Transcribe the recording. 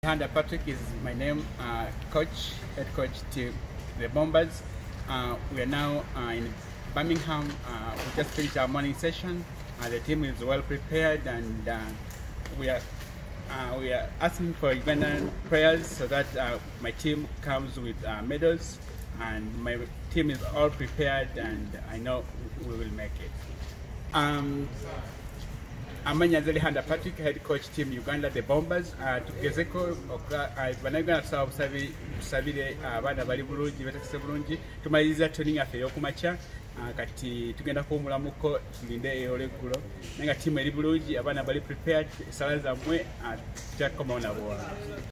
Lihanda Patrick is my name, head coach to the Bombers. We are now in Birmingham. We just finished our morning session. The team is well prepared, and we are asking for Ugandan prayers so that my team comes with medals, and my team is all prepared, and I know we will make it. Amanya Lihanda Patrick, head coach team Uganda the Bombers. Tugezeko banagana tusaba busabire abana bali bulungi batakise bulungi tumaliriza training yaffe y'okumakya kati tugenda kuwumulamuko tulinde eyoleggulo naye nga team eri bulungi abana bali prepared sala zammwe tujakomawo nabo.